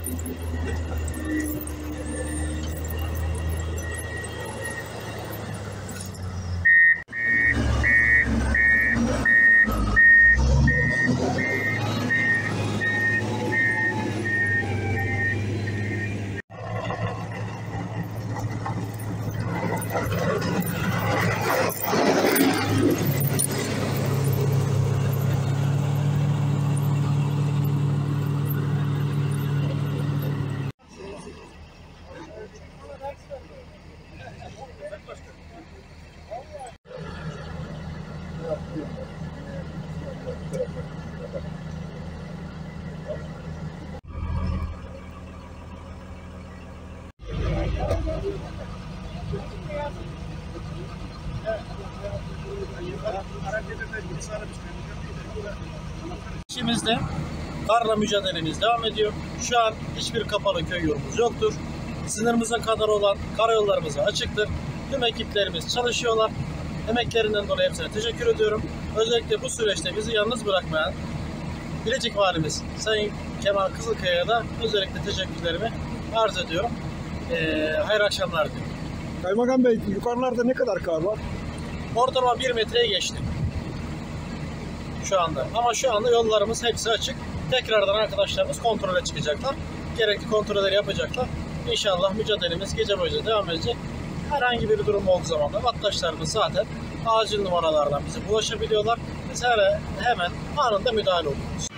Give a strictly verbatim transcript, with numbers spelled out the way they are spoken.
İçimizde karla mücadelemiz devam ediyor. Şu an hiçbir kapalı köy yolumuz yoktur. Sınırımıza kadar olan karayollarımız açıktır. Tüm ekiplerimiz çalışıyorlar. Emeklerinden dolayı hepsine teşekkür ediyorum. Özellikle bu süreçte bizi yalnız bırakmayan Bilecik Valimiz Sayın Kemal Kızılkaya'ya da özellikle teşekkürlerimi arz ediyorum. Ee, hayırlı akşamlar diliyorum. Kaymakam Bey, yukarılarda ne kadar kar var? Ortalama bir metreye geçti şu anda. Ama şu anda yollarımız hepsi açık. Tekrardan arkadaşlarımız kontrole çıkacaklar. Gerekli kontrolleri yapacaklar. İnşallah mücadelemiz gece boyunca devam edecek. Herhangi bir durum olduğu zaman da vatandaşlarımız zaten acil numaralardan bize ulaşabiliyorlar. Biz hemen anında müdahale oluyoruz.